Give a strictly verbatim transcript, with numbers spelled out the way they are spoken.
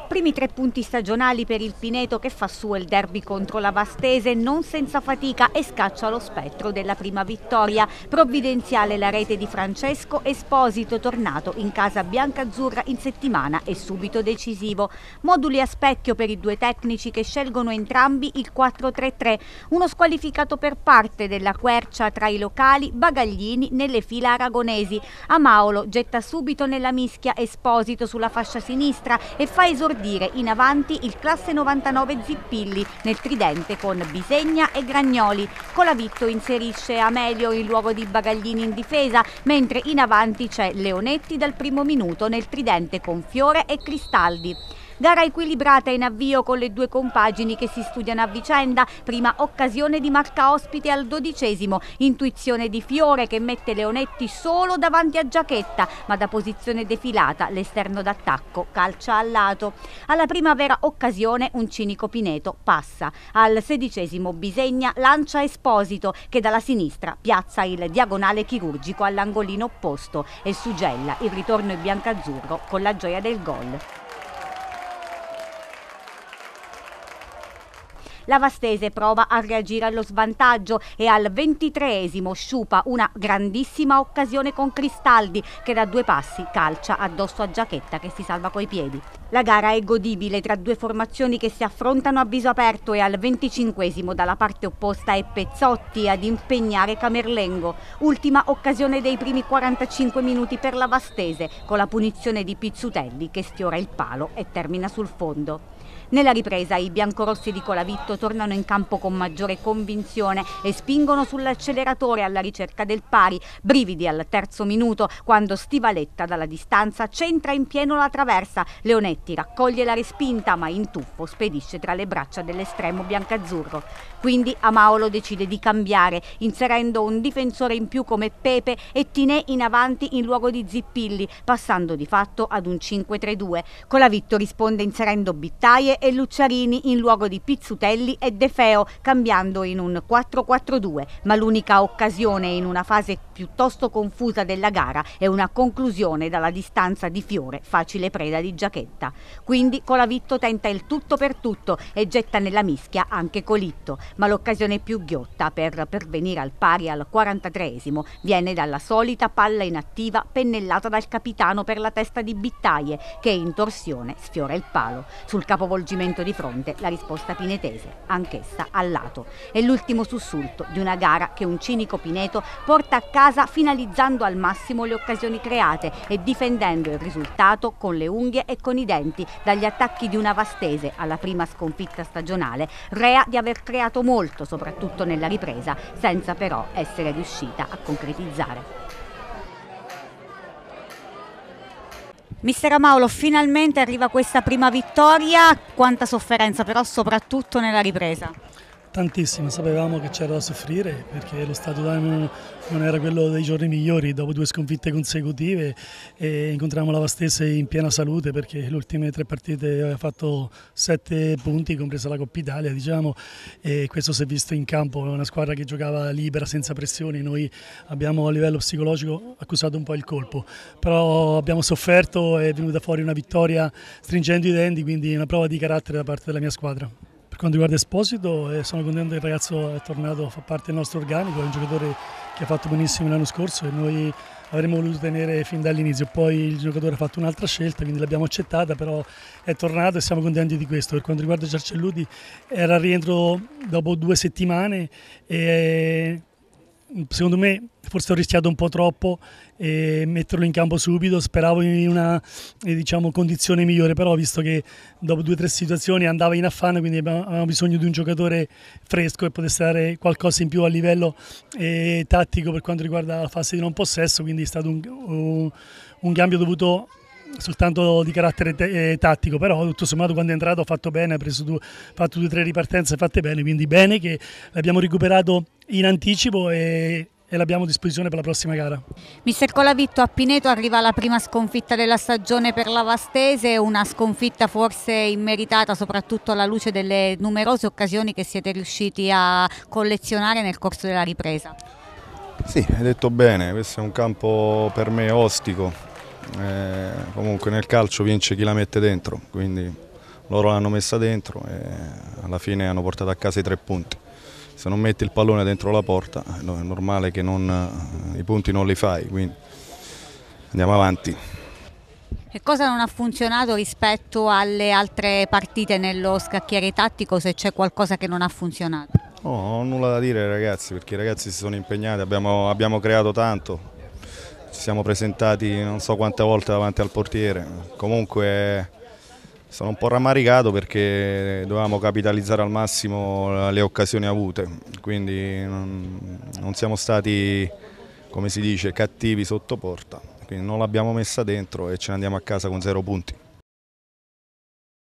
Primi tre punti stagionali per il Pineto che fa su il derby contro la Vastese non senza fatica e scaccia lo spettro della prima vittoria. Provvidenziale la rete di Francesco Esposito, tornato in casa biancazzurra in settimana e subito decisivo. Moduli a specchio per i due tecnici che scelgono entrambi il quattro tre tre, uno squalificato per parte della quercia tra i locali, Bagaglini nelle fila aragonesi. Amaolo getta subito nella mischia Esposito sulla fascia sinistra e fa esordire in avanti il classe novantanove Zippilli nel tridente con Bisegna e Gragnoli. Colavitto inserisce Amelio in luogo di Bagaglini in difesa, mentre in avanti c'è Leonetti dal primo minuto nel tridente con Fiore e Cristaldi. Gara equilibrata in avvio con le due compagini che si studiano a vicenda. Prima occasione di marca ospite al dodicesimo, intuizione di Fiore che mette Leonetti solo davanti a Giachetta, ma da posizione defilata l'esterno d'attacco calcia al lato. Alla prima vera occasione un cinico Pineto passa. Al sedicesimo Bisegna lancia Esposito che dalla sinistra piazza il diagonale chirurgico all'angolino opposto e suggella il ritorno in biancazzurro con la gioia del gol. La Vastese prova a reagire allo svantaggio e al ventitreesimo sciupa una grandissima occasione con Cristaldi che da due passi calcia addosso a Giachetta che si salva coi piedi. La gara è godibile tra due formazioni che si affrontano a viso aperto e al venticinquesimo dalla parte opposta è Pezzotti ad impegnare Camerlengo. Ultima occasione dei primi quarantacinque minuti per la Vastese con la punizione di Pizzutelli che sfiora il palo e termina sul fondo. Nella ripresa i biancorossi di Colavitto tornano in campo con maggiore convinzione e spingono sull'acceleratore alla ricerca del pari. Brividi al terzo minuto quando Stivaletta dalla distanza centra in pieno la traversa. Leonetti raccoglie la respinta ma in tuffo spedisce tra le braccia dell'estremo biancazzurro. Quindi Amaolo decide di cambiare inserendo un difensore in più come Pepe e Tinè in avanti in luogo di Zippilli, passando di fatto ad un cinque tre due. Colavitto risponde inserendo Bittaie e Lucciarini in luogo di Pizzutelli e De Feo, cambiando in un quattro quattro due, ma l'unica occasione in una fase piuttosto confusa della gara è una conclusione dalla distanza di Fiore, facile preda di Giachetta. Quindi Colavitto tenta il tutto per tutto e getta nella mischia anche Colitto, ma l'occasione più ghiotta per pervenire al pari al quarantatreesimo viene dalla solita palla inattiva pennellata dal capitano per la testa di Bittaie che in torsione sfiora il palo. Sul capovolgimento di fronte la risposta pinetese, anch'essa al lato. È l'ultimo sussulto di una gara che un cinico Pineto porta a casa finalizzando al massimo le occasioni create e difendendo il risultato con le unghie e con i denti dagli attacchi di una Vastese alla prima sconfitta stagionale, rea di aver creato molto soprattutto nella ripresa, senza però essere riuscita a concretizzare. Mister Amaolo, finalmente arriva questa prima vittoria, quanta sofferenza però soprattutto nella ripresa. Tantissimo, sapevamo che c'era da soffrire perché lo stato d'animo non era quello dei giorni migliori. Dopo due sconfitte consecutive e incontriamo la Vastese in piena salute perché le ultime tre partite aveva fatto sette punti, compresa la Coppa Italia, diciamo, e questo si è visto in campo. Una squadra che giocava libera, senza pressioni. Noi abbiamo a livello psicologico accusato un po' il colpo, però abbiamo sofferto e è venuta fuori una vittoria stringendo i denti, quindi una prova di carattere da parte della mia squadra. Per quanto riguarda Esposito, eh, sono contento che il ragazzo è tornato a far parte del nostro organico, è un giocatore che ha fatto benissimo l'anno scorso e noi avremmo voluto tenere fin dall'inizio. Poi il giocatore ha fatto un'altra scelta, quindi l'abbiamo accettata, però è tornato e siamo contenti di questo. Per quanto riguarda Giarcelludi, era al rientro dopo due settimane e secondo me forse ho rischiato un po' troppo e metterlo in campo subito, speravo in una diciamo, condizione migliore, però visto che dopo due o tre situazioni andava in affanno, quindi avevamo bisogno di un giocatore fresco e potesse dare qualcosa in più a livello eh, tattico per quanto riguarda la fase di non possesso, quindi è stato un, un, un cambio dovuto soltanto di carattere eh, tattico, però tutto sommato quando è entrato ha fatto bene, ha preso due, fatto due o tre ripartenze fatte bene, quindi bene che l'abbiamo recuperato in anticipo e e l'abbiamo a disposizione per la prossima gara. Mister Colavitto, a Pineto arriva la prima sconfitta della stagione per la Vastese, una sconfitta forse immeritata soprattutto alla luce delle numerose occasioni che siete riusciti a collezionare nel corso della ripresa. Sì, hai detto bene, questo è un campo per me ostico, eh, comunque nel calcio vince chi la mette dentro, quindi loro l'hanno messa dentro e alla fine hanno portato a casa i tre punti. Se non metti il pallone dentro la porta è normale che non, i punti non li fai, quindi andiamo avanti. E cosa non ha funzionato rispetto alle altre partite nello scacchiere tattico, se c'è qualcosa che non ha funzionato? No, non ho nulla da dire ai ragazzi, perché i ragazzi si sono impegnati, abbiamo, abbiamo creato tanto, ci siamo presentati non so quante volte davanti al portiere, comunque sono un po' rammaricato perché dovevamo capitalizzare al massimo le occasioni avute, quindi non, non siamo stati, come si dice, cattivi sotto porta. Quindi non l'abbiamo messa dentro e ce ne andiamo a casa con zero punti.